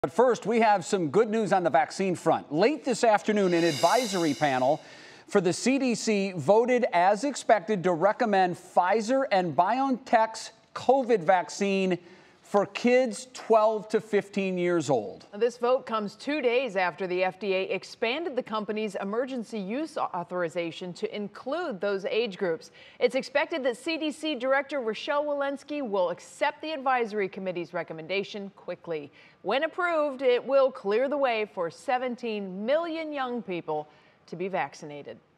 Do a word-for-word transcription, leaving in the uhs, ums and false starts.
But first, we have some good news on the vaccine front. Late this afternoon, an advisory panel for the C D C voted as expected to recommend Pfizer and BioNTech's COVID vaccine for kids twelve to fifteen years old. This vote comes two days after the F D A expanded the company's emergency use authorization to include those age groups. It's expected that C D C Director Rochelle Walensky will accept the advisory committee's recommendation quickly. When approved, it will clear the way for seventeen million young people to be vaccinated.